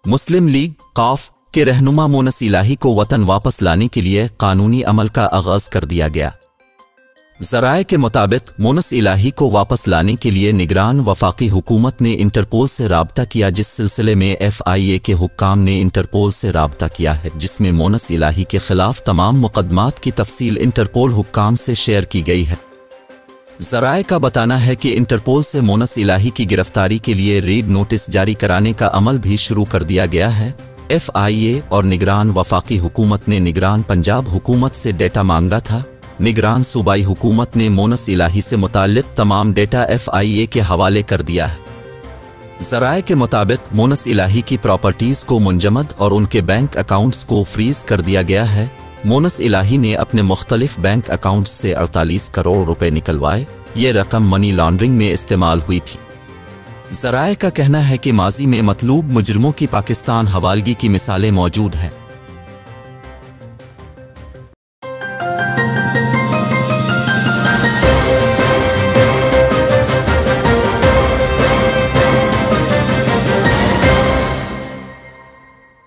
मुस्लिम league कौफ के रहनुमा मोनस इलाही को वतन वापस लाने के लिए कानूनी अमल का आगाज कर दिया गया। ज़राए के मुताबिक मोनस इलाही को वापस लाने के लिए निगरान वफाकी हुकूमत ने इंटरपोल से राब्ता किया, जिस सिलसिले में FIA के हुक्काम ने इंटरपोल से राब्ता किया है, जिसमें मोनस इलाही के खिलाफ तमाम मुकदमात की तफसील इंटरपोल हुक्काम से शेयर की गई है। ज़राए का बताना है कि इंटरपोल से मोनस इलाही की गिरफ्तारी के लिए रेड नोटिस जारी कराने का अमल भी शुरू कर दिया गया है। FIA और निगरान वफाकी हुकूमत ने निगरान पंजाब हुकूमत से डेटा मांगा था। निगरान सूबाई हुकूमत ने मोनस इलाही से मुताल्लिक तमाम डेटा FIA के हवाले कर दिया है। ज़राए के मुताबिक मोनस इलाही की प्रॉपर्टीज़ को मुंजमद और उनके बैंक अकाउंट्स को फ्रीज कर दिया गया है। मोनस इलाही ने अपने मुख्तलिफ बैंक अकाउंट्स से 48 करोड़ रुपए निकलवाए। ये रकम मनी लॉन्ड्रिंग में इस्तेमाल हुई थी। ज़राए का कहना है कि माजी में मतलूब मुजरिमों की पाकिस्तान हवालगी की मिसालें मौजूद हैं।